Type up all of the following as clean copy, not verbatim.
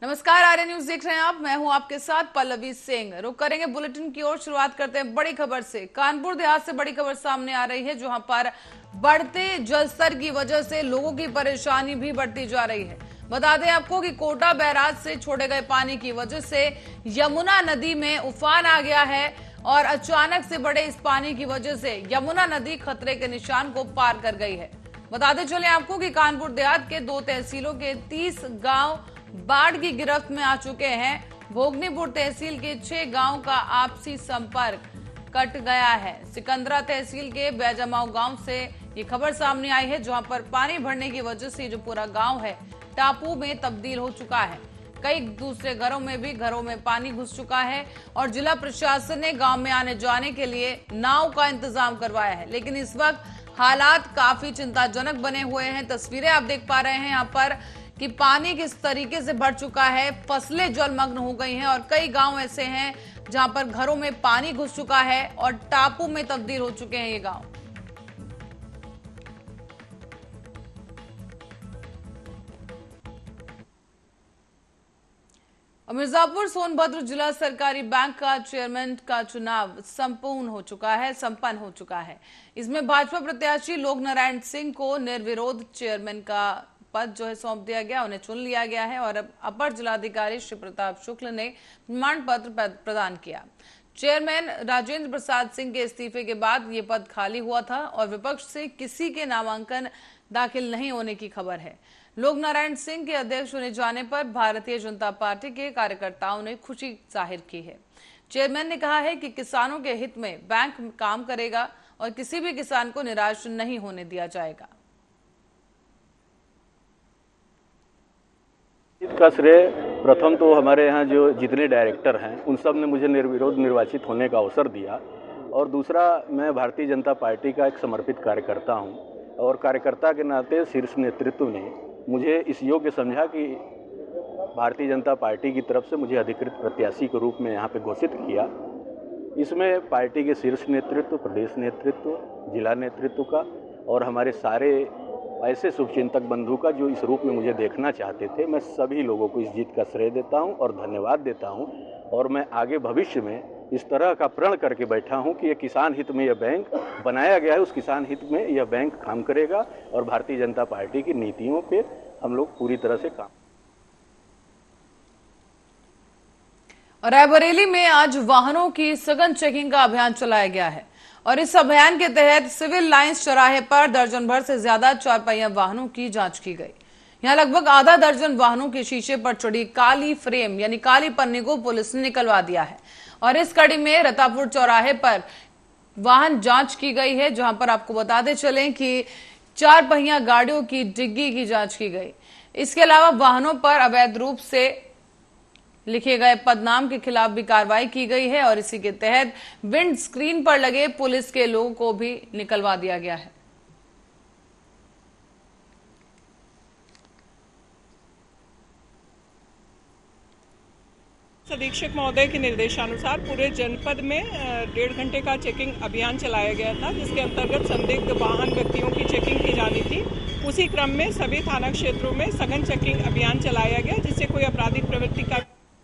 नमस्कार, आर्य न्यूज देख रहे हैं आप। मैं हूं आपके साथ पल्लवी सिंह। रुक करेंगे बुलेटिन की ओर। शुरुआत करते हैं बड़ी खबर से। कानपुर देहात से बड़ी खबर सामने आ रही है, जहां पर बढ़ते जलस्तर की वजह से लोगों की परेशानी भी बढ़ती जा रही है। बता दें आपको कि कोटा बैराज से छोड़े गए पानी की वजह से यमुना नदी में उफान आ गया है और अचानक से बढ़े इस पानी की वजह से यमुना नदी खतरे के निशान को पार कर गई है। बताते चले आपको कि कानपुर देहात के 2 तहसीलों के 30 गांव बाढ़ की गिरफ्त में आ चुके हैं। भोगनीपुर तहसील के 6 गांव का आपसी संपर्क कट गया है। सिकंदरा तहसील के बैजमाओ गांव से ये खबर सामने आई है, जहां पर पानी भरने की वजह से जो पूरा गांव है टापू में तब्दील हो चुका है। कई दूसरे घरों में पानी घुस चुका है और जिला प्रशासन ने गांव में आने जाने के लिए नाव का इंतजाम करवाया है। लेकिन इस वक्त हालात काफी चिंताजनक बने हुए हैं। तस्वीरें आप देख पा रहे हैं यहाँ पर कि पानी किस तरीके से भर चुका है। फसलें जलमग्न हो गई हैं और कई गांव ऐसे हैं जहां पर घरों में पानी घुस चुका है और टापू में तब्दील हो चुके हैं ये गांव। मिर्जापुर सोनभद्र जिला सहकारी बैंक का चेयरमैन का चुनाव संपन्न हो चुका है। इसमें भाजपा प्रत्याशी लोक नारायण सिंह को निर्विरोध चेयरमैन का पद जो है सौंप दिया गया, उन्हें चुन लिया गया है और अब अपर जिलाधिकारी श्री प्रताप शुक्ल ने प्रमाण पत्र प्रदान किया। चेयरमैन राजेंद्र प्रसाद सिंह के इस्तीफे के बाद ये पद खाली हुआ था और विपक्ष से किसी के नामांकन दाखिल नहीं होने की खबर है। लोक नारायण सिंह के अध्यक्ष होने जाने पर भारतीय जनता पार्टी के कार्यकर्ताओं ने खुशी जाहिर की है। चेयरमैन ने कहा है कि किसानों के हित में बैंक काम करेगा और किसी भी किसान को निराश नहीं होने दिया जाएगा। इसका श्रेय प्रथम तो हमारे यहाँ जो जितने डायरेक्टर हैं उन सब ने मुझे निर्विरोध निर्वाचित होने का अवसर दिया और दूसरा, मैं भारतीय जनता पार्टी का एक समर्पित कार्यकर्ता हूँ और कार्यकर्ता के नाते शीर्ष नेतृत्व ने मुझे इस योग्य समझा कि भारतीय जनता पार्टी की तरफ से मुझे अधिकृत प्रत्याशी के रूप में यहाँ पे घोषित किया। इसमें पार्टी के शीर्ष नेतृत्व, प्रदेश नेतृत्व, जिला नेतृत्व का और हमारे सारे ऐसे शुभचिंतक बंधु का जो इस रूप में मुझे देखना चाहते थे, मैं सभी लोगों को इस जीत का श्रेय देता हूं और धन्यवाद देता हूं। और मैं आगे भविष्य में इस तरह का प्रण करके बैठा हूं कि ये किसान हित में यह बैंक बनाया गया है, उस किसान हित में यह बैंक काम करेगा और भारतीय जनता पार्टी की नीतियों पे हम लोग पूरी तरह से काम। रायबरेली में आज वाहनों की सघन चेकिंग का अभियान चलाया गया है और इस अभियान के तहत सिविल लाइंस चौराहे पर दर्जन भर से ज्यादा 4 पहिया वाहनों की जांच की गई। यहां लगभग आधा दर्जन वाहनों के शीशे पर चढ़ी काली फ्रेम यानी काली पन्नी को पुलिस ने निकलवा दिया है और इस कड़ी में रतापुर चौराहे पर वाहन जांच की गई है, जहां पर आपको बताते चलें कि 4 पहिया गाड़ियों की डिग्गी की जांच की गई। इसके अलावा वाहनों पर अवैध रूप से लिखे गए पदनाम के खिलाफ भी कार्रवाई की गई है और इसी के तहत विंड स्क्रीन पर लगे पुलिस के लोगों को भी निकलवा दिया गया है। अधीक्षक महोदय के निर्देशानुसार पूरे जनपद में 1.5 घंटे का चेकिंग अभियान चलाया गया था, जिसके अंतर्गत संदिग्ध वाहन व्यक्तियों की चेकिंग की जानी थी। उसी क्रम में सभी थाना क्षेत्रों में सघन चेकिंग अभियान चलाया गया, जिससे कोई आपराधिक प्रवृत्ति का।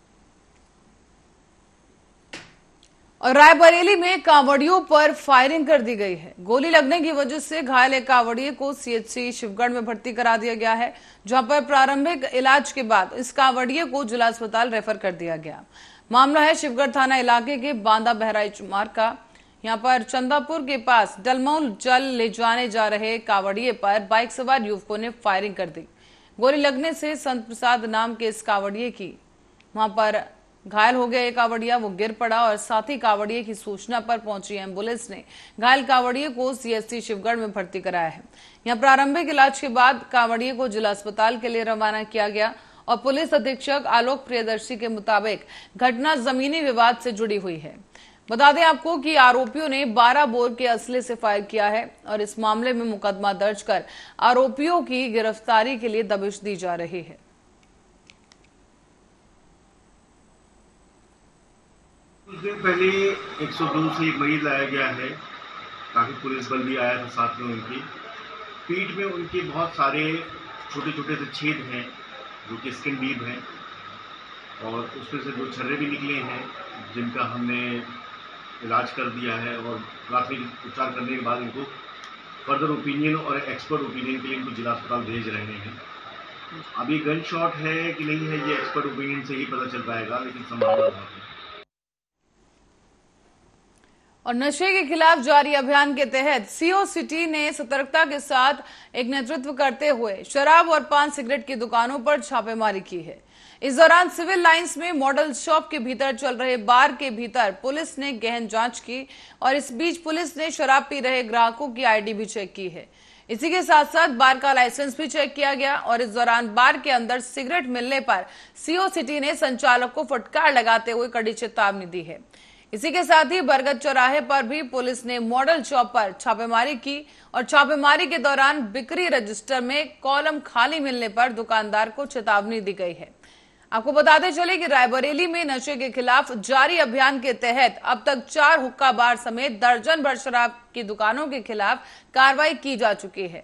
और रायबरेली में कांवड़ियों पर फायरिंग कर दी गई है। गोली लगने की वजह से घायल एक कांवड़िए को सीएचसी शिवगढ़ में भर्ती करा दिया गया है, जहां पर प्रारंभिक इलाज के बाद इस कांवड़िए को जिला अस्पताल रेफर कर दिया गया। मामला है शिवगढ़ थाना इलाके के बांदा बहराइच मार्ग का। यहां पर चंदापुर के पास डलमौल जल ले जाने जा रहे कांवड़िए पर बाइक सवार युवकों ने फायरिंग कर दी। गोली लगने से संत प्रसाद नाम के इस कांवड़िए की वहां पर घायल हो गया। एक कांवड़िया वो गिर पड़ा और साथ ही कांवड़िए की सूचना पर पहुंची एम्बुलेंस ने घायल कांवड़िए को सीएचसी शिवगढ़ में भर्ती कराया है। यहां प्रारंभिक इलाज के बाद कांवड़िए को जिला अस्पताल के लिए रवाना किया गया और पुलिस अधीक्षक आलोक प्रियदर्शी के मुताबिक घटना जमीनी विवाद से जुड़ी हुई है। बता दें आपको कि आरोपियों ने 12 बोर के असले से फायर किया है और इस मामले में मुकदमा दर्ज कर आरोपियों की गिरफ्तारी के लिए दबिश दी जा रही है। कुछ दिन पहले 102 से एक मरीज लाया गया है। काफ़ी पुलिस बल भी आया था साथ में। उनकी पीठ में उनके बहुत सारे छोटे छोटे से छेद हैं जो कि स्किन डीप हैं। और उसमें से 2 छर्रे भी निकले हैं जिनका हमने इलाज कर दिया है और प्राथमिक उपचार करने के बाद इनको फर्दर ओपिनियन और एक्सपर्ट ओपिनियन के लिए इनको जिला अस्पताल भेज रहे हैं। अभी गन शॉट है कि नहीं है ये एक्सपर्ट ओपिनियन से ही पता चल पाएगा, लेकिन संभावना बहुत है। और नशे के खिलाफ जारी अभियान के तहत सीओ सिटी ने सतर्कता के साथ एक नेतृत्व करते हुए शराब और पान सिगरेट की दुकानों पर छापेमारी की है। इस दौरान सिविल लाइंस में मॉडल शॉप के भीतर चल रहे बार के भीतर पुलिस ने गहन जांच की और इस बीच पुलिस ने शराब पी रहे ग्राहकों की आईडी भी चेक की है। इसी के साथ साथ बार का लाइसेंस भी चेक किया गया और इस दौरान बार के अंदर सिगरेट मिलने पर सीओ सिटी ने संचालक को फटकार लगाते हुए कड़ी चेतावनी दी है। इसी के साथ ही बरगद चौराहे पर भी पुलिस ने मॉडल शॉप पर छापेमारी की और छापेमारी के दौरान बिक्री रजिस्टर में कॉलम खाली मिलने पर दुकानदार को चेतावनी दी गई है। आपको बताते चले कि रायबरेली में नशे के खिलाफ जारी अभियान के तहत अब तक 4 हुक्का बार समेत दर्जन भर शराब की दुकानों के खिलाफ कार्रवाई की जा चुकी है।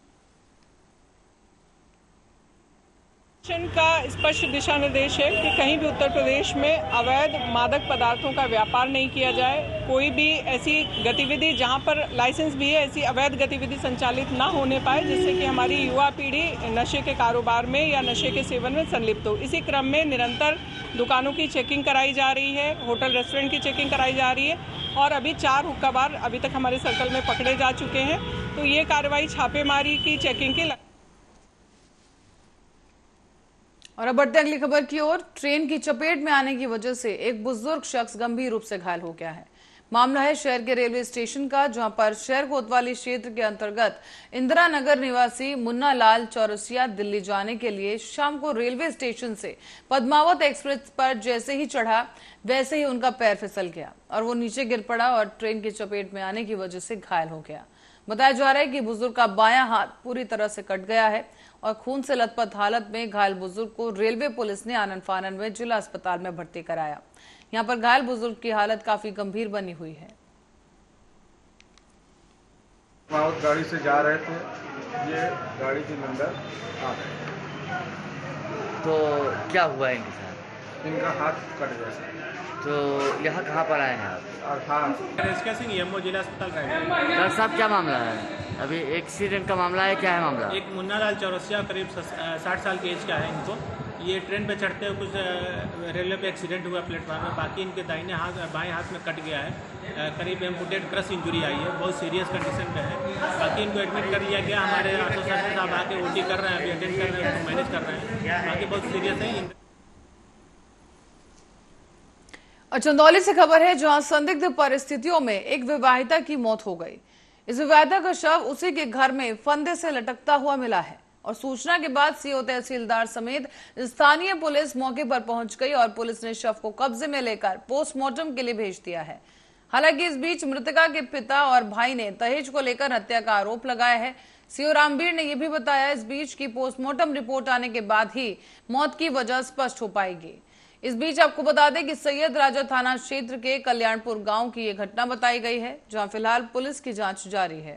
का स्पष्ट दिशा निर्देश है कि कहीं भी उत्तर प्रदेश में अवैध मादक पदार्थों का व्यापार नहीं किया जाए। कोई भी ऐसी गतिविधि जहां पर लाइसेंस भी है, ऐसी अवैध गतिविधि संचालित ना होने पाए जिससे कि हमारी युवा पीढ़ी नशे के कारोबार में या नशे के सेवन में संलिप्त हो। इसी क्रम में निरंतर दुकानों की चेकिंग कराई जा रही है, होटल रेस्टोरेंट की चेकिंग कराई जा रही है और अभी 4 हुक्का बार अभी तक हमारे सर्कल में पकड़े जा चुके हैं। तो ये कार्रवाई छापेमारी की चेकिंग की। और अब बढ़ते अगली खबर की ओर। ट्रेन की चपेट में आने की वजह से एक बुजुर्ग शख्स गंभीर रूप से घायल हो गया है। मामला है शहर के रेलवे स्टेशन का, जहां पर शहर कोतवाली क्षेत्र के अंतर्गत इंदिरा नगर निवासी मुन्ना लाल चौरसिया दिल्ली जाने के लिए शाम को रेलवे स्टेशन से पद्मावत एक्सप्रेस पर जैसे ही चढ़ा वैसे ही उनका पैर फिसल गया और वो नीचे गिर पड़ा और ट्रेन की चपेट में आने की वजह से घायल हो गया। बताया जा रहा है कि बुजुर्ग का बायां हाथ पूरी तरह से कट गया है और खून से लथपथ हालत में घायल बुजुर्ग को रेलवे पुलिस ने आनन फानन में जिला अस्पताल में भर्ती कराया। यहां पर घायल बुजुर्ग की हालत काफी गंभीर बनी हुई है। गाड़ी से जा रहे थे, ये गाड़ी के अंदर आ गए। तो क्या हुआ इनके साथ? इनका हाथ कट गया। तो यहाँ कहाँ पर आए हैं आप? और हाँ, रेस्का सिंह एमओ जिला अस्पताल का है। डॉक्टर साहब क्या मामला है? अभी एक्सीडेंट का मामला है, क्या है मामला? एक मुन्ना लाल चौरसिया करीब 60 साल की एज का है। इनको ये ट्रेन पे चढ़ते हुए कुछ रेलवे पे एक्सीडेंट हुआ प्लेटफॉर्म में। बाकी इनके दाहिने हाथ बाएं हाथ में कट गया है। करीब एम्पुटेड क्रश इंजरी आई है, बहुत सीरियस कंडीशन में है। बाकी इनको एडमिट कर लिया गया। हमारे आशा सर्जन साहब आके ओटी कर रहे हैं, अभी अटेंड कर रहे हैं, इनको मैनेज कर रहे हैं। बाकी बहुत सीरियस है। और चंदौली से खबर है, जहां संदिग्ध परिस्थितियों में एक विवाहिता की मौत हो गई। इस विवाहिता का शव उसी के घर में फंदे से लटकता हुआ मिला है और सूचना के बाद सीओ तहसीलदार समेत स्थानीय पुलिस मौके पर पहुंच गई और पुलिस ने शव को कब्जे में लेकर पोस्टमार्टम के लिए भेज दिया है। हालांकि इस बीच मृतका के पिता और भाई ने दहेज को लेकर हत्या का आरोप लगाया है। सीओ रामवीर ने यह भी बताया इस बीच की पोस्टमार्टम रिपोर्ट आने के बाद ही मौत की वजह स्पष्ट हो पाएगी। इस बीच आपको बता दें कि सैयद राजा थाना क्षेत्र के कल्याणपुर गांव की यह घटना बताई गई है, जहां फिलहाल पुलिस की जांच जारी है।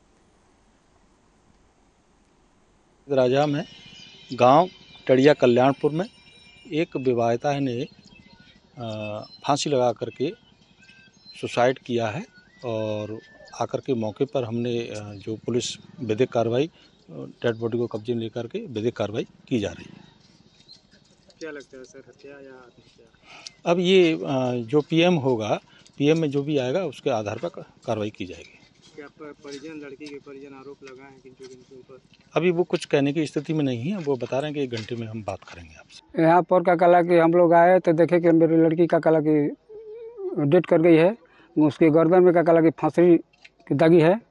राजा में गांव टड़िया कल्याणपुर में एक विवाहिता ने फांसी लगा करके सुसाइड किया है और आकर के मौके पर हमने जो पुलिस विधिक कार्रवाई डेड बॉडी को कब्जे में लेकर के विधिक कार्रवाई की जा रही है। क्या लगता है सर, हत्या या आत्महत्या? अब ये जो पीएम होगा, पीएम में जो भी आएगा उसके आधार पर कार्रवाई की जाएगी। क्या परिजन, लड़की के परिजन आरोप लगाए हैं किन ऊपर? अभी वो कुछ कहने की स्थिति में नहीं है, वो बता रहे हैं कि 1 घंटे में हम बात करेंगे आपसे। यहाँ पर का कला कि हम लोग आए तो देखे कि मेरी लड़की का कला की डेथ कर गई है। उसके गर्दन में का कला की फांसी की दागी है।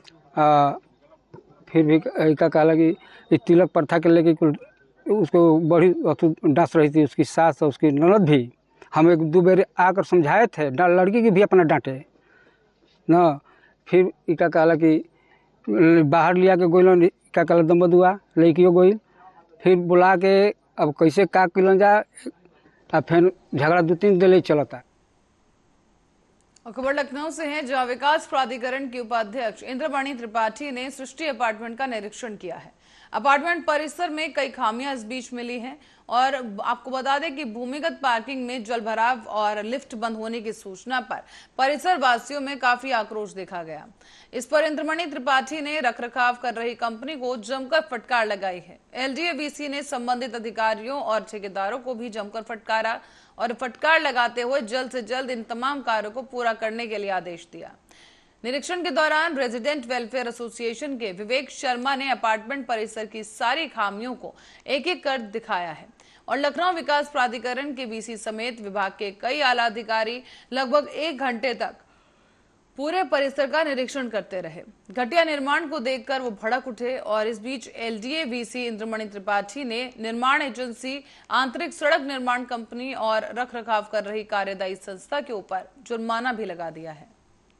फिर भी का कला की तिलक प्रथा के लेके उसको बड़ी डांस रही थी उसकी सास और उसकी ननद भी। हम 1-2 बार आकर समझाए थे, लड़की की भी अपना डांटे ना। फिर इका कहला कि बाहर लिया के गोइलन, इका कहला दम दुआ लड़कियों गोइल। फिर बुला के अब कैसे का किलन जा, फिर झगड़ा 2-3 दिन चलता। और खबर लखनऊ से है, जहां विकास प्राधिकरण की उपाध्यक्ष इंद्रवाणी त्रिपाठी ने सृष्टि अपार्टमेंट का निरीक्षण किया है। अपार्टमेंट परिसर में कई खामियां इस बीच मिली हैं और आपको बता दें कि भूमिगत पार्किंग में जलभराव और लिफ्ट बंद होने की सूचना पर परिसर वासियों में काफी आक्रोश देखा गया। इस पर इंद्रमणि त्रिपाठी ने रखरखाव कर रही कंपनी को जमकर फटकार लगाई है। एलडीए-वीसी ने संबंधित अधिकारियों और ठेकेदारों को भी जमकर फटकारा और फटकार लगाते हुए जल्द से जल्द इन तमाम कार्यों को पूरा करने के लिए आदेश दिया। निरीक्षण के दौरान रेजिडेंट वेलफेयर एसोसिएशन के विवेक शर्मा ने अपार्टमेंट परिसर की सारी खामियों को एक एक कर दिखाया है और लखनऊ विकास प्राधिकरण के वीसी समेत विभाग के कई आला अधिकारी लगभग 1 घंटे तक पूरे परिसर का निरीक्षण करते रहे। घटिया निर्माण को देखकर वो भड़क उठे और इस बीच एलडीए-वीसी इंद्रमणि त्रिपाठी ने निर्माण एजेंसी, आंतरिक सड़क निर्माण कंपनी और रखरखाव कर रही कार्यदायी संस्था के ऊपर जुर्माना भी लगा दिया है।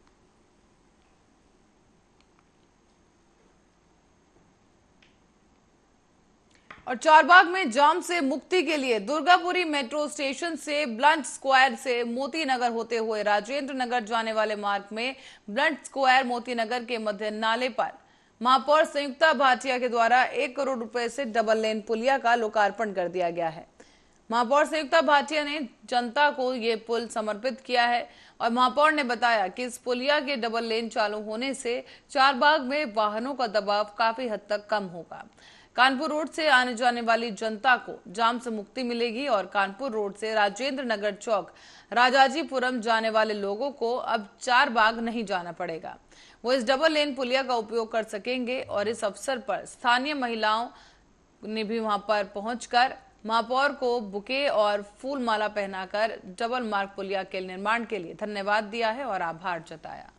और चारबाग में जाम से मुक्ति के लिए दुर्गापुरी मेट्रो स्टेशन से ब्लंट स्क्वायर से मोती नगर होते हुए राजेंद्र नगर जाने वाले मार्ग में ब्लंट स्क्वायर मोती नगर के मध्य नाले पर महापौर संयुक्ता भाटिया के द्वारा 1 करोड़ रुपए से डबल लेन पुलिया का लोकार्पण कर दिया गया है। महापौर संयुक्ता भाटिया ने जनता को ये पुल समर्पित किया है और महापौर ने बताया कि इस पुलिया के डबल लेन चालू होने से चारबाग में वाहनों का दबाव काफी हद तक कम होगा। कानपुर रोड से आने जाने वाली जनता को जाम से मुक्ति मिलेगी और कानपुर रोड से राजेंद्र नगर चौक राजाजीपुरम जाने वाले लोगों को अब चारबाग नहीं जाना पड़ेगा। वो इस डबल लेन पुलिया का उपयोग कर सकेंगे और इस अवसर पर स्थानीय महिलाओं ने भी वहां पर पहुंचकर महापौर को बुके और फूल माला पहनाकर डबल मार्ग पुलिया के निर्माण के लिए धन्यवाद दिया है और आभार जताया।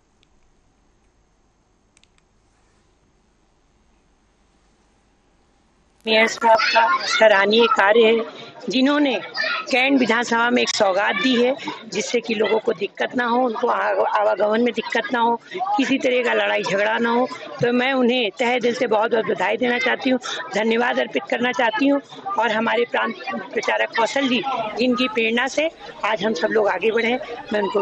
मेयर साहब का सराहनीय कार्य है, जिन्होंने कैंट विधानसभा में एक सौगात दी है जिससे कि लोगों को दिक्कत ना हो, उनको आवागमन में दिक्कत ना हो, किसी तरह का लड़ाई झगड़ा ना हो। तो मैं उन्हें तहे दिल से बहुत बहुत बधाई देना चाहती हूँ, धन्यवाद अर्पित करना चाहती हूँ। और हमारे प्रांत प्रचारक कौशल जी, जिनकी प्रेरणा से आज हम सब लोग आगे बढ़े, मैं उनको।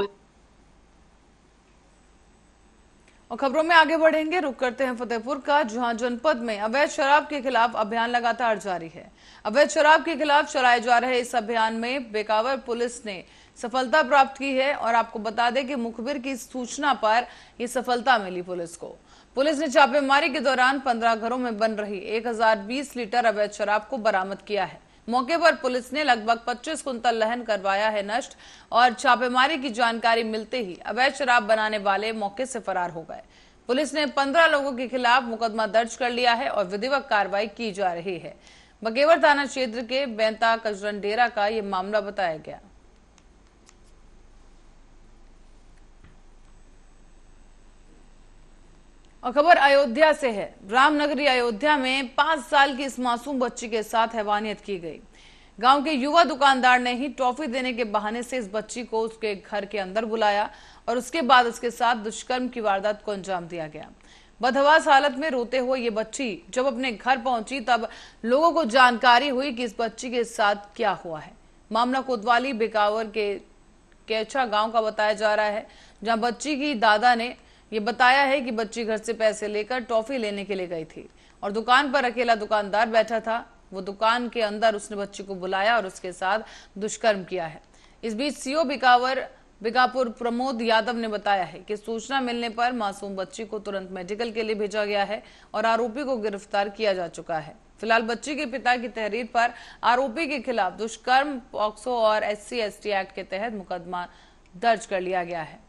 और खबरों में आगे बढ़ेंगे, रुक करते हैं फतेहपुर का, जहां जनपद में अवैध शराब के खिलाफ अभियान लगातार जारी है। अवैध शराब के खिलाफ चलाए जा रहे इस अभियान में बेकावर पुलिस ने सफलता प्राप्त की है और आपको बता दें कि मुखबिर की सूचना पर यह सफलता मिली पुलिस को। पुलिस ने छापेमारी के दौरान 15 घरों में बन रही 1020 लीटर अवैध शराब को बरामद किया है। मौके पर पुलिस ने लगभग 25 कुंतल लहन करवाया है नष्ट और छापेमारी की जानकारी मिलते ही अवैध शराब बनाने वाले मौके से फरार हो गए। पुलिस ने 15 लोगों के खिलाफ मुकदमा दर्ज कर लिया है और विधिवत कार्रवाई की जा रही है। बघेवर थाना क्षेत्र के बेंता कजरन डेरा का ये मामला बताया गया। और खबर अयोध्या से है। रामनगरी अयोध्या में 5 साल की इस मासूम बच्ची के साथ हैवानियत की गई। गांव के युवा दुकानदार ने ही टॉफी देने के बहाने से इस बच्ची को उसके घर के अंदर बुलाया और उसके बाद उसके साथ दुष्कर्म की वारदात को अंजाम दिया गया। बदहवास हालत में रोते हुए ये बच्ची जब अपने घर पहुंची तब लोगों को जानकारी हुई कि इस बच्ची के साथ क्या हुआ है। मामला कोतवाली बेकावर के केचा गांव का बताया जा रहा है, जहां बच्ची की दादा ने ये बताया है कि बच्ची घर से पैसे लेकर टॉफी लेने के लिए गई थी और दुकान पर अकेला दुकानदार बैठा था। वो दुकान के अंदर उसने बच्ची को बुलाया और उसके साथ दुष्कर्म किया है। इस बीच सीओ बिकापुर प्रमोद यादव ने बताया है कि सूचना मिलने पर मासूम बच्ची को तुरंत मेडिकल के लिए भेजा गया है और आरोपी को गिरफ्तार किया जा चुका है। फिलहाल बच्ची के पिता की तहरीर पर आरोपी के खिलाफ दुष्कर्म, पॉक्सो और SC/ST एक्ट के तहत मुकदमा दर्ज कर लिया गया है।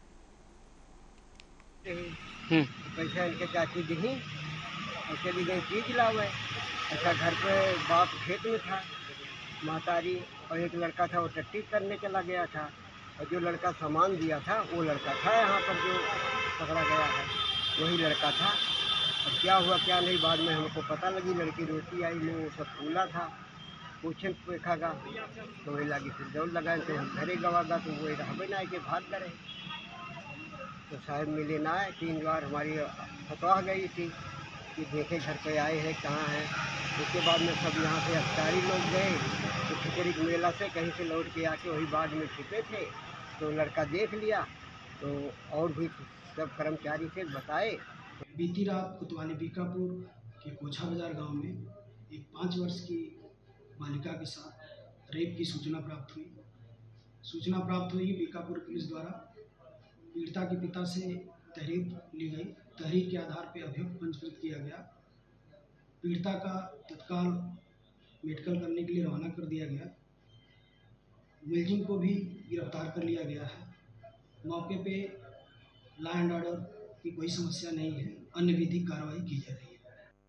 पैसा इनके चाची दी और चली गई चीज लावे। अच्छा, घर पे बाप खेत में था, मातारी और एक लड़का था, वो टट्टी करने चला गया था और जो लड़का सामान दिया था वो लड़का था यहाँ पर जो पकड़ा गया है, वही लड़का था। अब क्या हुआ क्या नहीं बाद में हमको पता लगी। लड़की रोटी आई, मुँह वो सब फूला था, पूछे देखागा तो वही लगी, फिर दौड़ लगाए तो हम घरे गवागा तो वो रहबे ना कि भाग करे। तो साहब मिले ना आए, 3 बार हमारी फतवा गई थी कि देखे घर पे आए हैं कहाँ हैं। उसके बाद में सब यहाँ से अफसारी लोग गए तो खिचड़ी के मेला से कहीं से लौट के आके वही बाग में छिपे थे तो लड़का देख लिया तो और भी सब कर्मचारी से बताए। बीती रात कोतवाली बीकापुर के कोछा बाजार गांव में एक 5 वर्ष की बालिका के साथ रेप की सूचना प्राप्त हुई। बीकापुर पुलिस द्वारा पीड़िता के पिता से तहरीर ली गई। तहरीर के आधार पर अभियुक्त पंजीकृत किया गया। पीड़िता का तत्काल मेडिकल करने के लिए रवाना कर दिया गया। मुलजिम को भी गिरफ्तार कर लिया गया है। मौके पे लॉ एंड ऑर्डर की कोई समस्या नहीं है। अन्य विधिक कार्रवाई की जा रही है।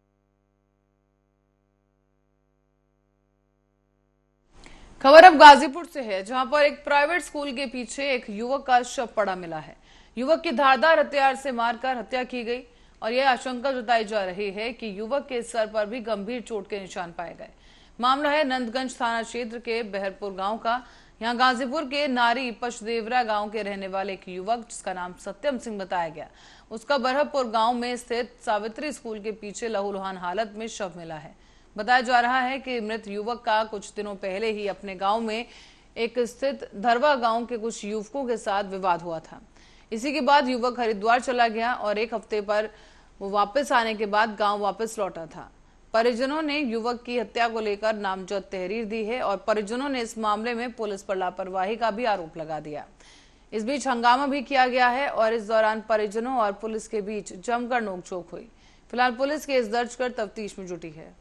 खबर अब गाजीपुर से है, जहां पर एक प्राइवेट स्कूल के पीछे एक युवक का शव पड़ा मिला है। युवक की धारदार हथियार से मारकर हत्या की गई और यह आशंका जताई जा रही है कि युवक के सर पर भी गंभीर चोट के निशान पाए गए। मामला है नंदगंज थाना क्षेत्र के बहरपुर गांव का। यहां गाजीपुर के नारी पचदेवरा गांव के रहने वाले एक युवक, जिसका नाम सत्यम सिंह बताया गया, उसका बहरपुर गांव में स्थित सावित्री स्कूल के पीछे लहूलुहान हालत में शव मिला है। बताया जा रहा है कि मृत युवक का कुछ दिनों पहले ही अपने गांव में एक स्थित धरवा गांव के कुछ युवकों के साथ विवाद हुआ था। इसी के बाद युवक हरिद्वार चला गया और एक हफ्ते पर वो वापस आने के बाद गांव वापस लौटा था। परिजनों ने युवक की हत्या को लेकर नामजद तहरीर दी है और परिजनों ने इस मामले में पुलिस पर लापरवाही का भी आरोप लगा दिया। इस बीच हंगामा भी किया गया है और इस दौरान परिजनों और पुलिस के बीच जमकर नोकझोंक हुई। फिलहाल पुलिस केस दर्ज कर तफ्तीश में जुटी है।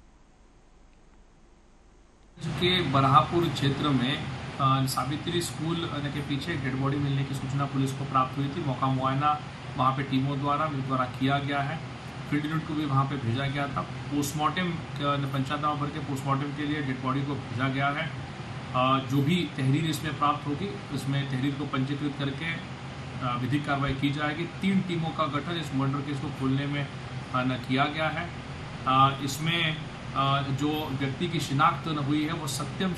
के बरहापुर क्षेत्र में सावित्री स्कूल के पीछे डेड बॉडी मिलने की सूचना पुलिस को प्राप्त हुई थी। मौका मुआयना वहां पे टीमों द्वारा किया गया है। फील्ड यूनिट को भी वहां पे भेजा गया था। पोस्टमार्टम पंचायत भर के पोस्टमार्टम के लिए डेड बॉडी को भेजा गया है। जो भी तहरीर इसमें प्राप्त होगी, उसमें तहरीर को पंजीकृत करके विधिक कार्रवाई की जाएगी। 3 टीमों का गठन इस मर्डर केस को खोलने में किया गया है। इसमें जो व्यक्ति की शिनाख्त हुई है वो सत्यम।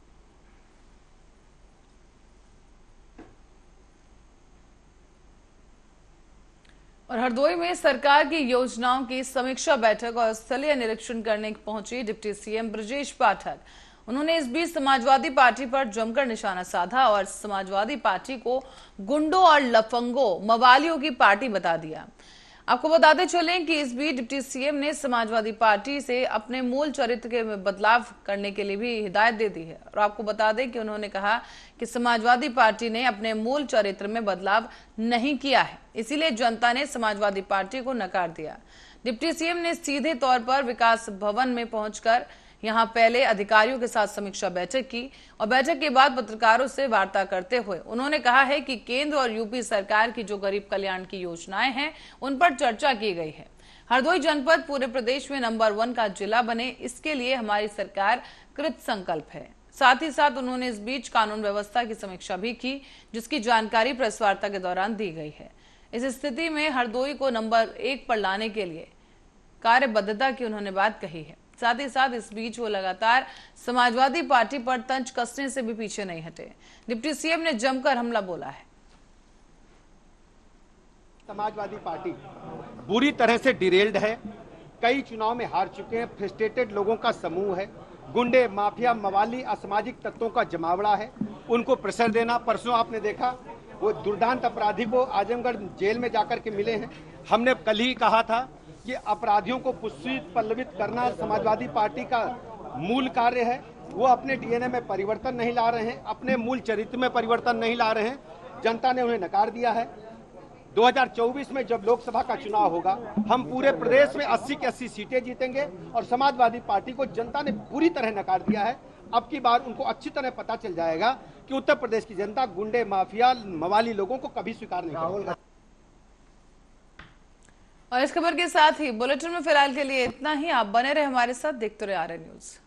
और हरदोई में सरकार की योजनाओं की समीक्षा बैठक और स्थलीय निरीक्षण करने पहुंचे डिप्टी सीएम ब्रजेश पाठक। उन्होंने इस बीच समाजवादी पार्टी पर जमकर निशाना साधा और समाजवादी पार्टी को गुंडों और लफंगों मवालियों की पार्टी बता दिया। आपको बताते चलें कि इस बीच डिप्टी सीएम ने समाजवादी पार्टी से अपने मूल चरित्र के में बदलाव करने के लिए भी हिदायत दे दी है। और आपको बता दें कि उन्होंने कहा कि समाजवादी पार्टी ने अपने मूल चरित्र में बदलाव नहीं किया है, इसीलिए जनता ने समाजवादी पार्टी को नकार दिया। डिप्टी सीएम ने सीधे तौर पर विकास भवन में पहुंचकर यहां पहले अधिकारियों के साथ समीक्षा बैठक की और बैठक के बाद पत्रकारों से वार्ता करते हुए उन्होंने कहा है कि केंद्र और यूपी सरकार की जो गरीब कल्याण की योजनाएं हैं उन पर चर्चा की गई है। हरदोई जनपद पूरे प्रदेश में नंबर 1 का जिला बने, इसके लिए हमारी सरकार कृत संकल्प है। साथ ही साथ उन्होंने इस बीच कानून व्यवस्था की समीक्षा भी की, जिसकी जानकारी प्रेस वार्ता के दौरान दी गई है। इस स्थिति में हरदोई को नंबर 1 पर लाने के लिए कार्यबद्धता की उन्होंने बात कही है। साथ ही साथ इस बीच वो लगातार समाजवादी पार्टी पर तंज कसने से भी पीछे नहीं हटे। डिप्टी सीएम ने जमकर हमला बोला है। समाजवादी पार्टी बुरी तरह से डिरेल्ड है, कई चुनाव में हार चुके हैं, फ्रस्ट्रेटेड लोगों का समूह है, गुंडे माफिया मवाली असामाजिक तत्वों का जमावड़ा है, उनको प्रेशर देना। परसों आपने देखा वो दुर्दांत अपराधी को आजमगढ़ जेल में जाकर के मिले हैं। हमने कल ही कहा था कि अपराधियों को पुष्पित पल्लवित करना समाजवादी पार्टी का मूल कार्य है। वो अपने डीएनए में परिवर्तन नहीं ला रहे हैं, अपने मूल चरित्र में परिवर्तन नहीं ला रहे हैं। जनता ने उन्हें नकार दिया है। 2024 में जब लोकसभा का चुनाव होगा, हम पूरे प्रदेश में 80 की 80 सीटें जीतेंगे और समाजवादी पार्टी को जनता ने पूरी तरह नकार दिया है। अब की बार उनको अच्छी तरह पता चल जाएगा कि उत्तर प्रदेश की जनता गुंडे माफिया मवाली लोगों को कभी स्वीकार नहीं करेगी। और इस खबर के साथ ही बुलेटिन में फिलहाल के लिए इतना ही। आप बने रहे हमारे साथ, देखते रहे आरएन न्यूज।